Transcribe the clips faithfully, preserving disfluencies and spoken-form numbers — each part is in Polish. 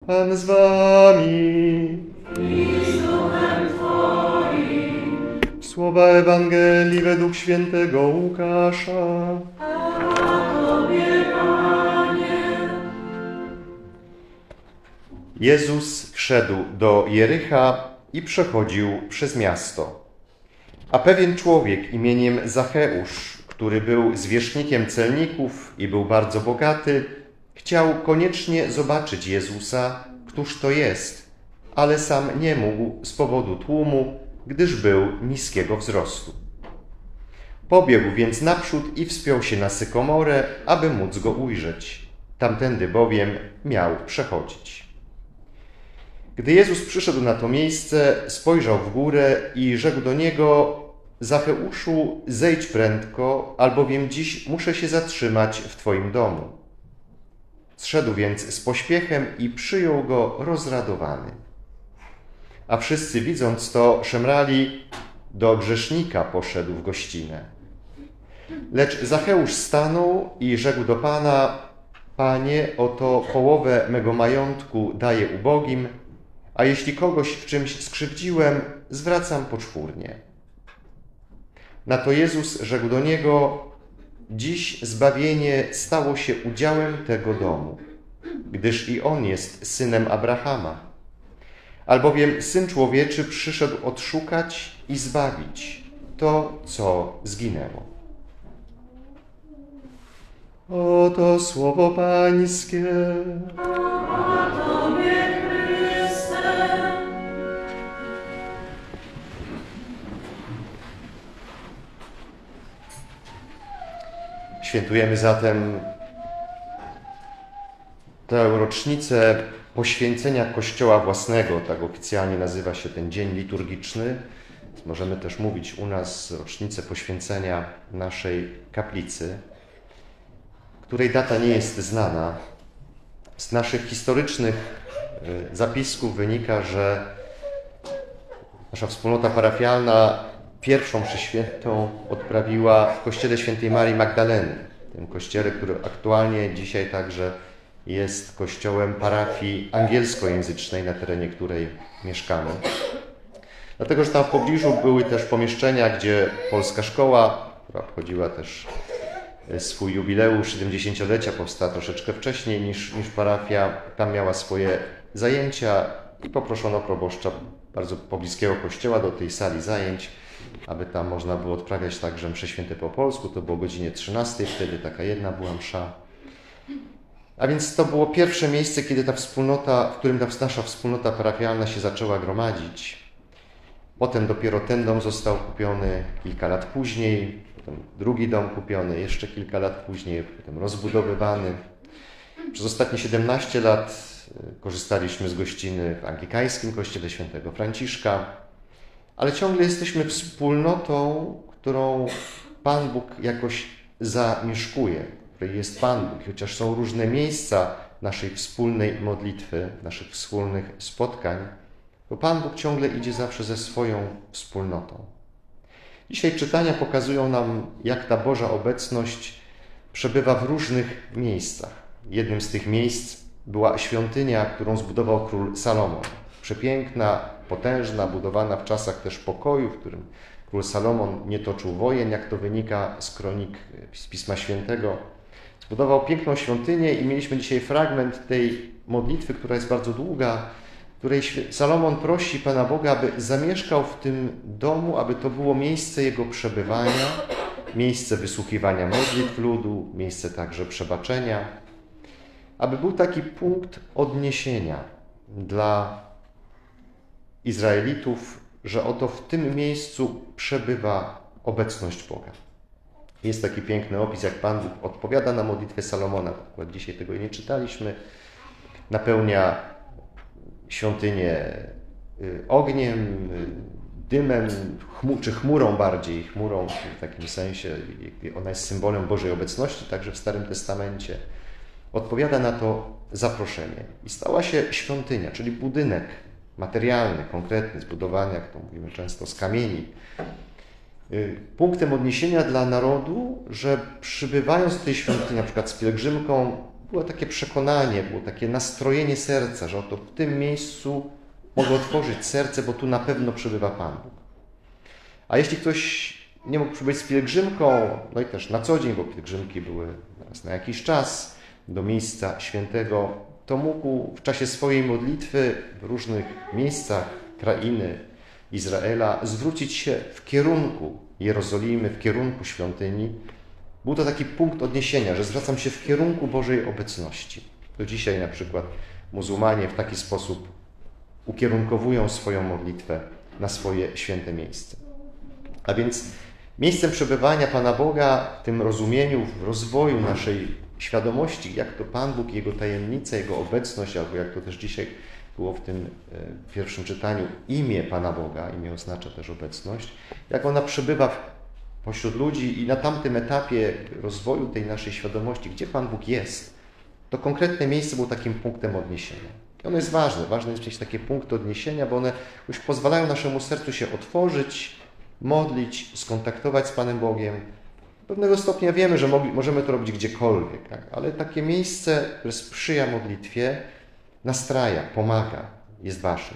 Pan z wami. I z duchem Twoim. Słowa Ewangelii według świętego Łukasza. Tobie, Panie. Jezus wszedł do Jericha i przechodził przez miasto. A pewien człowiek imieniem Zacheusz, który był zwierzchnikiem celników i był bardzo bogaty, chciał koniecznie zobaczyć Jezusa, któż to jest, ale sam nie mógł z powodu tłumu, gdyż był niskiego wzrostu. Pobiegł więc naprzód i wspiął się na sykomorę, aby móc go ujrzeć. Tamtędy bowiem miał przechodzić. Gdy Jezus przyszedł na to miejsce, spojrzał w górę i rzekł do niego: Zacheuszu, zejdź prędko, albowiem dziś muszę się zatrzymać w Twoim domu. Zszedł więc z pośpiechem i przyjął go rozradowany. A wszyscy, widząc to, szemrali: do grzesznika poszedł w gościnę. Lecz Zacheusz stanął i rzekł do Pana: Panie, oto połowę mego majątku daję ubogim, a jeśli kogoś w czymś skrzywdziłem, zwracam poczwórnie. Na to Jezus rzekł do niego: dziś zbawienie stało się udziałem tego domu, gdyż i on jest synem Abrahama. Albowiem Syn Człowieczy przyszedł odszukać i zbawić to, co zginęło. Oto słowo Pańskie. A Tobie, Chryste. Świętujemy zatem tę rocznicę poświęcenia Kościoła własnego, tak oficjalnie nazywa się ten dzień liturgiczny. Możemy też mówić u nas rocznicę poświęcenia naszej kaplicy, której data nie jest znana. Z naszych historycznych zapisków wynika, że nasza wspólnota parafialna pierwszą mszę świętą odprawiła w kościele świętej Marii Magdaleny, tym kościele, który aktualnie dzisiaj także jest kościołem parafii angielskojęzycznej, na terenie której mieszkamy. Dlatego, że tam w pobliżu były też pomieszczenia, gdzie polska szkoła, która obchodziła też swój jubileusz siedemdziesięciolecia, powstała troszeczkę wcześniej niż, niż parafia, tam miała swoje zajęcia i poproszono proboszcza bardzo pobliskiego kościoła do tej sali zajęć, aby tam można było odprawiać także msze święte po polsku. To było o godzinie trzynastej, wtedy taka jedna była msza. A więc to było pierwsze miejsce, kiedy ta wspólnota, w którym ta nasza wspólnota parafialna się zaczęła gromadzić. Potem dopiero ten dom został kupiony kilka lat później, potem drugi dom kupiony jeszcze kilka lat później, potem rozbudowywany. Przez ostatnie siedemnaście lat korzystaliśmy z gościny w anglikańskim kościele świętego Franciszka, ale ciągle jesteśmy wspólnotą, którą Pan Bóg jakoś zamieszkuje, w której jest Pan Bóg. Chociaż są różne miejsca naszej wspólnej modlitwy, naszych wspólnych spotkań, bo Pan Bóg ciągle idzie zawsze ze swoją wspólnotą. Dzisiaj czytania pokazują nam, jak ta Boża obecność przebywa w różnych miejscach. Jednym z tych miejsc była świątynia, którą zbudował król Salomon. Przepiękna, potężna, budowana w czasach też pokoju, w którym król Salomon nie toczył wojen, jak to wynika z kronik z Pisma Świętego. Zbudował piękną świątynię i mieliśmy dzisiaj fragment tej modlitwy, która jest bardzo długa, w której Salomon prosi Pana Boga, aby zamieszkał w tym domu, aby to było miejsce jego przebywania, miejsce wysłuchiwania modlitw ludu, miejsce także przebaczenia, aby był taki punkt odniesienia dla Izraelitów, że oto w tym miejscu przebywa obecność Boga. Jest taki piękny opis, jak Pan Bóg odpowiada na modlitwę Salomona. Akurat dzisiaj tego nie czytaliśmy. Napełnia świątynię ogniem, dymem, chmur, czy chmurą bardziej, chmurą w takim sensie, ona jest symbolem Bożej obecności, także w Starym Testamencie. Odpowiada na to zaproszenie. I stała się świątynia, czyli budynek materialny, konkretny, zbudowany, jak to mówimy często, z kamieni. Punktem odniesienia dla narodu, że przybywając do tej świątyni, na przykład z pielgrzymką, było takie przekonanie, było takie nastrojenie serca, że oto w tym miejscu mogę otworzyć serce, bo tu na pewno przebywa Pan Bóg. A jeśli ktoś nie mógł przybyć z pielgrzymką, no i też na co dzień, bo pielgrzymki były raz na jakiś czas do miejsca świętego, to mógł w czasie swojej modlitwy w różnych miejscach krainy Izraela zwrócić się w kierunku Jerozolimy, w kierunku świątyni. Był to taki punkt odniesienia, że zwracam się w kierunku Bożej obecności. Do dzisiaj na przykład muzułmanie w taki sposób ukierunkowują swoją modlitwę na swoje święte miejsce. A więc miejscem przebywania Pana Boga w tym rozumieniu, w rozwoju naszej świadomości, jak to Pan Bóg, Jego tajemnice, Jego obecność, albo jak to też dzisiaj było w tym pierwszym czytaniu, imię Pana Boga, imię oznacza też obecność, jak ona przebywa pośród ludzi i na tamtym etapie rozwoju tej naszej świadomości, gdzie Pan Bóg jest, to konkretne miejsce było takim punktem odniesienia. I ono jest ważne, ważne jest mieć takie punkty odniesienia, bo one już pozwalają naszemu sercu się otworzyć, modlić, skontaktować z Panem Bogiem. Pewnego stopnia wiemy, że możemy to robić gdziekolwiek, tak? Ale takie miejsce, które sprzyja modlitwie, nastraja, pomaga, jest ważne.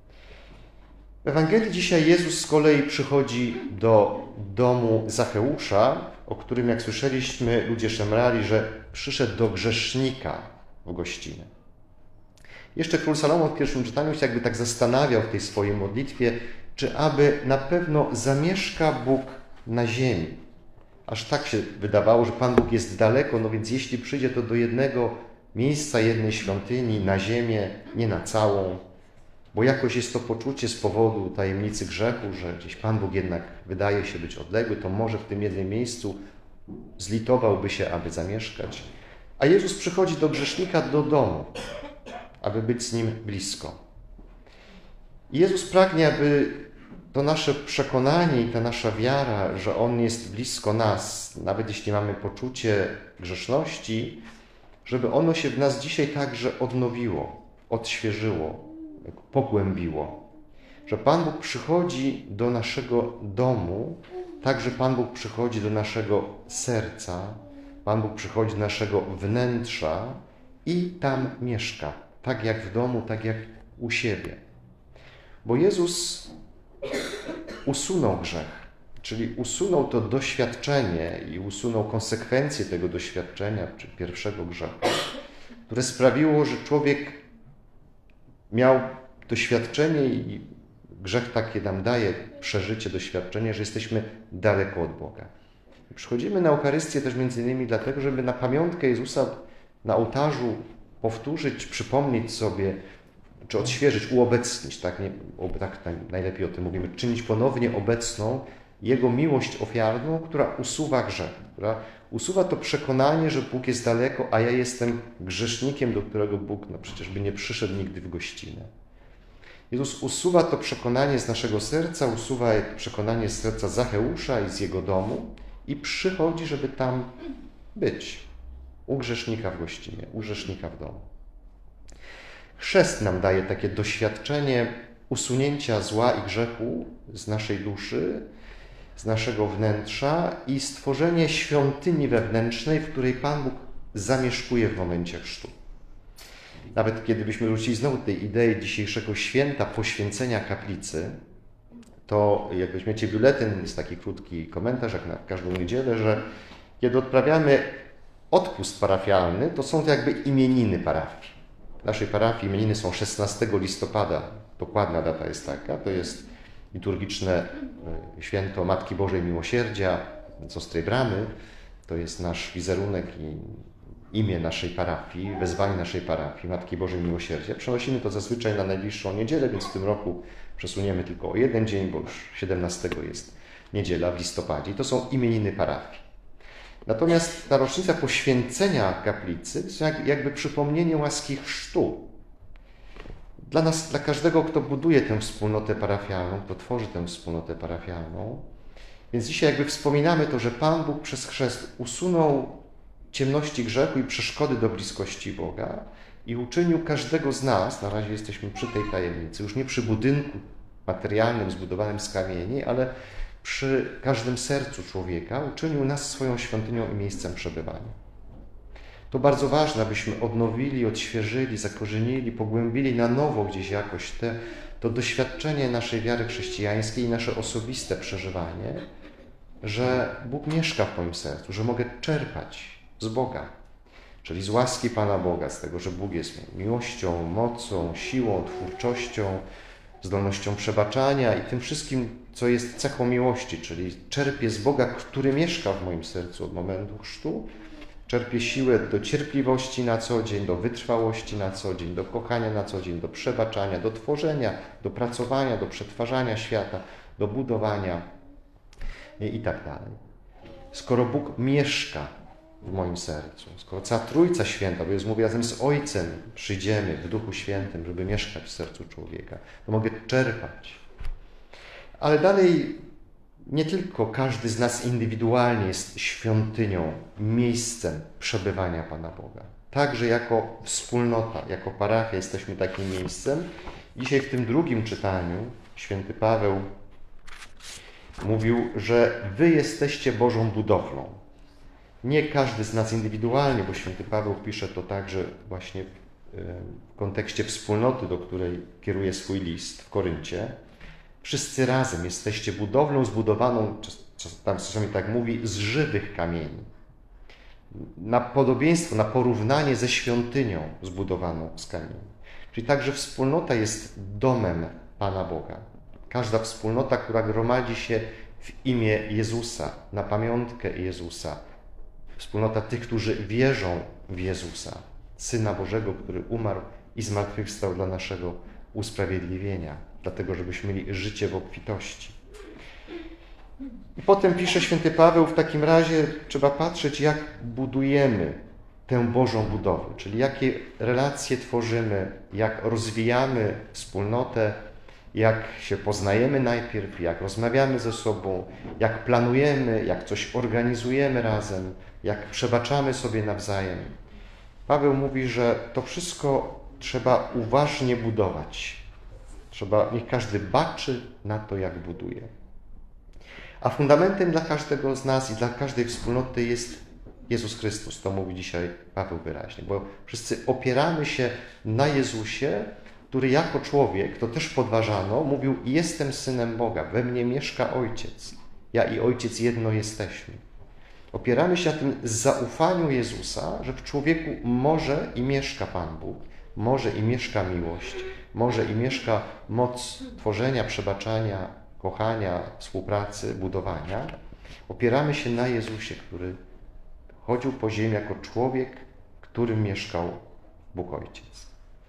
W Ewangelii dzisiaj Jezus z kolei przychodzi do domu Zacheusza, o którym, jak słyszeliśmy, ludzie szemrali, że przyszedł do grzesznika w gościnę. Jeszcze król Salomon w pierwszym czytaniu się jakby tak zastanawiał w tej swojej modlitwie, czy aby na pewno zamieszka Bóg na ziemi. Aż tak się wydawało, że Pan Bóg jest daleko, no więc jeśli przyjdzie to do jednego miejsca, jednej świątyni, na ziemię, nie na całą, bo jakoś jest to poczucie z powodu tajemnicy grzechu, że gdzieś Pan Bóg jednak wydaje się być odległy, to może w tym jednym miejscu zlitowałby się, aby zamieszkać. A Jezus przychodzi do grzesznika do domu, aby być z nim blisko. I Jezus pragnie, aby to nasze przekonanie i ta nasza wiara, że On jest blisko nas, nawet jeśli mamy poczucie grzeszności, żeby ono się w nas dzisiaj także odnowiło, odświeżyło, pogłębiło. Że Pan Bóg przychodzi do naszego domu, także Pan Bóg przychodzi do naszego serca, Pan Bóg przychodzi do naszego wnętrza i tam mieszka, tak jak w domu, tak jak u siebie. Bo Jezus usunął grzech, czyli usunął to doświadczenie i usunął konsekwencje tego doświadczenia, czy pierwszego grzechu, które sprawiło, że człowiek miał doświadczenie i grzech takie nam daje przeżycie, doświadczenie, że jesteśmy daleko od Boga. I przychodzimy na Eucharystię też między innymi dlatego, żeby na pamiątkę Jezusa na ołtarzu powtórzyć, przypomnieć sobie, czy odświeżyć, uobecnić, tak, nie, tak najlepiej o tym mówimy, czynić ponownie obecną Jego miłość ofiarną, która usuwa grzech, która usuwa to przekonanie, że Bóg jest daleko, a ja jestem grzesznikiem, do którego Bóg no przecież by nie przyszedł nigdy w gościnę. Jezus usuwa to przekonanie z naszego serca, usuwa przekonanie z serca Zacheusza i z jego domu i przychodzi, żeby tam być, u grzesznika w gościnie, u grzesznika w domu. Chrzest nam daje takie doświadczenie usunięcia zła i grzechu z naszej duszy, z naszego wnętrza i stworzenie świątyni wewnętrznej, w której Pan Bóg zamieszkuje w momencie chrztu. Nawet kiedy byśmy wrócili znowu do tej idei dzisiejszego święta poświęcenia kaplicy, to jak weźmiecie biuletyn, jest taki krótki komentarz, jak na każdą niedzielę, że kiedy odprawiamy odpust parafialny, to są to jakby imieniny parafii. W naszej parafii imieniny są szesnastego listopada, dokładna data jest taka, to jest liturgiczne święto Matki Bożej Miłosierdzia z Ostrej Bramy, to jest nasz wizerunek i imię naszej parafii, wezwanie naszej parafii, Matki Bożej Miłosierdzia. Przenosimy to zazwyczaj na najbliższą niedzielę, więc w tym roku przesuniemy tylko o jeden dzień, bo już siedemnastego jest niedziela w listopadzie. I to są imieniny parafii. Natomiast ta rocznica poświęcenia kaplicy to jest jakby przypomnienie łaski chrztu. Dla nas, dla każdego, kto buduje tę wspólnotę parafialną, kto tworzy tę wspólnotę parafialną. Więc dzisiaj jakby wspominamy to, że Pan Bóg przez chrzest usunął ciemności grzechu i przeszkody do bliskości Boga i uczynił każdego z nas, na razie jesteśmy przy tej tajemnicy, już nie przy budynku materialnym zbudowanym z kamieni, ale przy każdym sercu człowieka, uczynił nas swoją świątynią i miejscem przebywania. To bardzo ważne, abyśmy odnowili, odświeżyli, zakorzenili, pogłębili na nowo gdzieś jakoś te, to doświadczenie naszej wiary chrześcijańskiej i nasze osobiste przeżywanie, że Bóg mieszka w moim sercu, że mogę czerpać z Boga, czyli z łaski Pana Boga, z tego, że Bóg jest miłością, mocą, siłą, twórczością, zdolnością przebaczania i tym wszystkim, co jest cechą miłości, czyli czerpię z Boga, który mieszka w moim sercu od momentu chrztu, czerpię siłę do cierpliwości na co dzień, do wytrwałości na co dzień, do kochania na co dzień, do przebaczania, do tworzenia, do pracowania, do przetwarzania świata, do budowania i, i tak dalej. Skoro Bóg mieszka w moim sercu, skoro cała Trójca Święta, bo Jezus mówi, razem z Ojcem przyjdziemy w Duchu Świętym, żeby mieszkać w sercu człowieka, to mogę czerpać. Ale dalej nie tylko każdy z nas indywidualnie jest świątynią, miejscem przebywania Pana Boga. Także jako wspólnota, jako parafia jesteśmy takim miejscem. Dzisiaj w tym drugim czytaniu święty Paweł mówił, że wy jesteście Bożą budowlą. Nie każdy z nas indywidualnie, bo święty Paweł pisze to także właśnie w kontekście wspólnoty, do której kieruje swój list w Koryncie. Wszyscy razem jesteście budowlą zbudowaną, tam czasami tak mówi, z żywych kamieni. Na podobieństwo, na porównanie ze świątynią zbudowaną z kamieni. Czyli także wspólnota jest domem Pana Boga. Każda wspólnota, która gromadzi się w imię Jezusa, na pamiątkę Jezusa. Wspólnota tych, którzy wierzą w Jezusa, Syna Bożego, który umarł i zmartwychwstał dla naszego usprawiedliwienia, dlatego żebyśmy mieli życie w obfitości. I potem pisze święty Paweł, w takim razie trzeba patrzeć, jak budujemy tę Bożą budowę, czyli jakie relacje tworzymy, jak rozwijamy wspólnotę, jak się poznajemy najpierw, jak rozmawiamy ze sobą, jak planujemy, jak coś organizujemy razem, jak przebaczamy sobie nawzajem. Paweł mówi, że to wszystko trzeba uważnie budować. Trzeba, niech każdy baczy na to, jak buduje. A fundamentem dla każdego z nas i dla każdej wspólnoty jest Jezus Chrystus. To mówi dzisiaj Paweł wyraźnie, bo wszyscy opieramy się na Jezusie, który jako człowiek, to też podważano, mówił: jestem Synem Boga, we mnie mieszka Ojciec. Ja i Ojciec jedno jesteśmy. Opieramy się na tym zaufaniu Jezusa, że w człowieku może i mieszka Pan Bóg, może i mieszka miłość, może i mieszka moc tworzenia, przebaczania, kochania, współpracy, budowania. Opieramy się na Jezusie, który chodził po ziemi jako człowiek, w którym mieszkał Bóg Ojciec.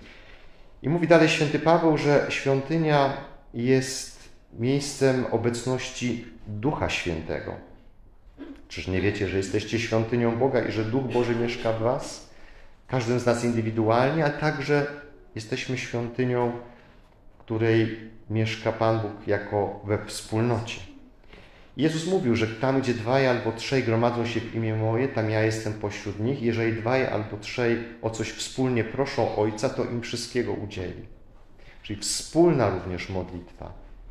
I mówi dalej święty Paweł, że świątynia jest miejscem obecności Ducha Świętego. Czyż nie wiecie, że jesteście świątynią Boga i że Duch Boży mieszka w was? Każdym z nas indywidualnie, a także jesteśmy świątynią, w której mieszka Pan Bóg jako we wspólnocie. Jezus mówił, że tam, gdzie dwaj albo trzej gromadzą się w imię moje, tam ja jestem pośród nich. Jeżeli dwaj albo trzej o coś wspólnie proszą Ojca, to im wszystkiego udzieli. Czyli wspólna również modlitwa.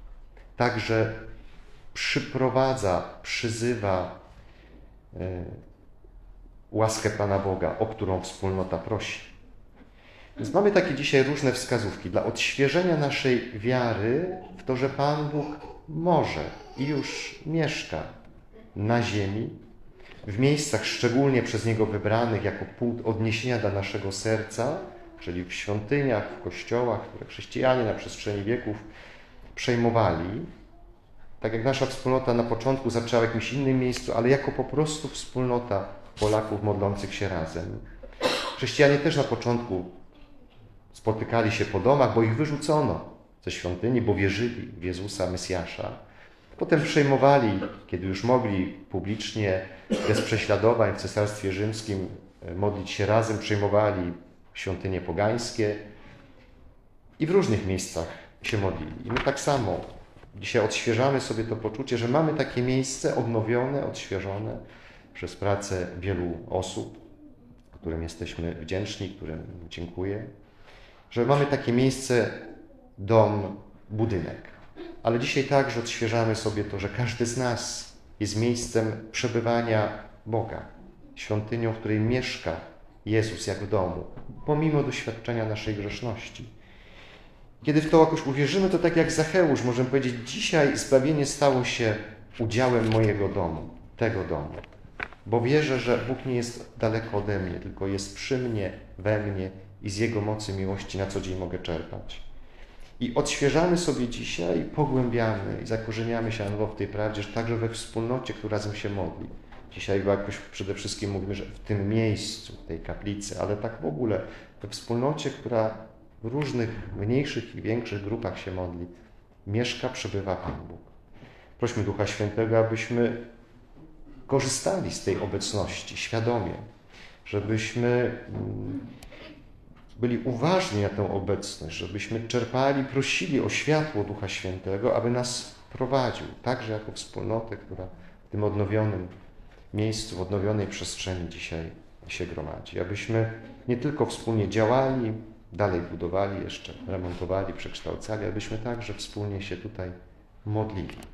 Także przyprowadza, przyzywa e, łaskę Pana Boga, o którą wspólnota prosi. Więc mamy takie dzisiaj różne wskazówki dla odświeżenia naszej wiary w to, że Pan Bóg może i już mieszka na ziemi, w miejscach szczególnie przez Niego wybranych jako punkt odniesienia dla naszego serca, czyli w świątyniach, w kościołach, które chrześcijanie na przestrzeni wieków przejmowali. Tak jak nasza wspólnota na początku zaczęła w jakimś innym miejscu, ale jako po prostu wspólnota Polaków modlących się razem. Chrześcijanie też na początku spotykali się po domach, bo ich wyrzucono ze świątyni, bo wierzyli w Jezusa, Mesjasza. Potem przejmowali, kiedy już mogli publicznie, bez prześladowań w Cesarstwie Rzymskim modlić się razem, przejmowali świątynie pogańskie i w różnych miejscach się modlili. I my tak samo dzisiaj odświeżamy sobie to poczucie, że mamy takie miejsce odnowione, odświeżone przez pracę wielu osób, którym jesteśmy wdzięczni, którym dziękuję, że mamy takie miejsce, dom, budynek. Ale dzisiaj także odświeżamy sobie to, że każdy z nas jest miejscem przebywania Boga, świątynią, w której mieszka Jezus jak w domu, pomimo doświadczenia naszej grzeszności. Kiedy w to jakoś uwierzymy, to tak jak Zacheusz możemy powiedzieć, dzisiaj zbawienie stało się udziałem mojego domu, tego domu. Bo wierzę, że Bóg nie jest daleko ode mnie, tylko jest przy mnie, we mnie i z Jego mocy miłości na co dzień mogę czerpać. I odświeżamy sobie dzisiaj, pogłębiamy i zakorzeniamy się na nowo w tej prawdzie, że także we wspólnocie, która razem się modli. Dzisiaj jakoś przede wszystkim mówimy, że w tym miejscu, w tej kaplicy, ale tak w ogóle we wspólnocie, która w różnych mniejszych i większych grupach się modli, mieszka, przebywa Pan Bóg. Prośmy Ducha Świętego, abyśmy korzystali z tej obecności świadomie, żebyśmy byli uważni na tę obecność, żebyśmy czerpali, prosili o światło Ducha Świętego, aby nas prowadził, także jako wspólnotę, która w tym odnowionym miejscu, w odnowionej przestrzeni dzisiaj się gromadzi. Abyśmy nie tylko wspólnie działali, dalej budowali jeszcze, remontowali, przekształcali, abyśmy także wspólnie się tutaj modlili.